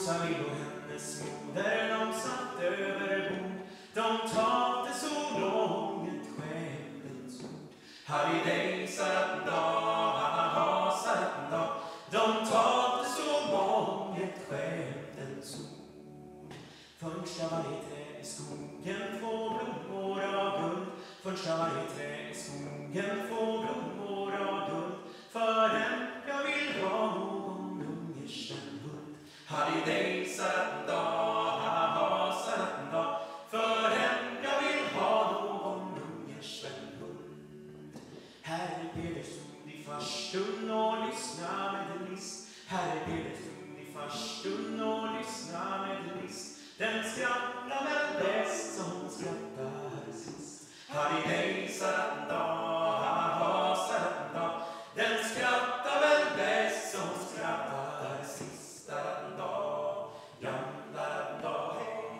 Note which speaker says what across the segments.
Speaker 1: Rosalie och hennes moder, de satt över bord. De talade så långt skämtens ord. Harry dig satt dag, ha satt dag. De talade så långt skämtens ord. Först av varje träd i skogen får blommor av guld. Först av varje träd i skogen får blommor av guld. Förrän jag vill ha någon ungersten hund. Harry dig satt dag, ha satt dag. Förrän jag vill ha någon ungersten hund. Herre Peder stod i farstun och lyssna med list. Herre Peder stod i farstun och lyssna med list. Den skrattar väl bäst som skrattar sist. Harry dig satt dag, ha satt dag. Den skrattar väl bäst som skrattar sista dag. Jamla-dag,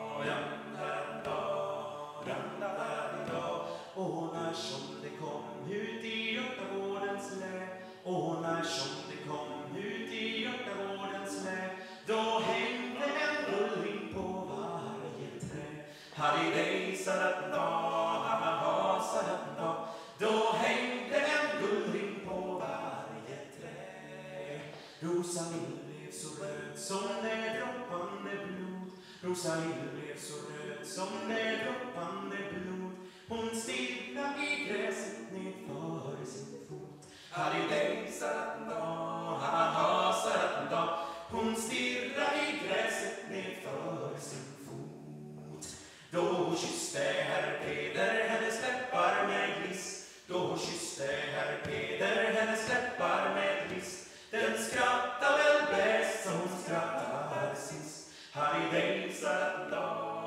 Speaker 1: jamla-dag, jamla-dag. Och när som det kom ut i Götagårdens lä, och när som det kom ut i Götagårdens lä, då hängde en gullring på varje trä. Harry dig satt dag, ha satt dag. Då hängde en gullring på varje träd. Rosalie blev så röd som det droppande blod. Rosalie blev så röd som det droppande blod. Hon stirrade i gräset nedför sin fot. Harry dig satt dag, ha satt dag. Hon stirrade i gräset nedför sin fot. Då kysste herr Peder hennes läppar med list. Då kysste herr Peder hennes läppar med list. Den skrattar väl bäst som skrattar sist. Harry dig satt dag.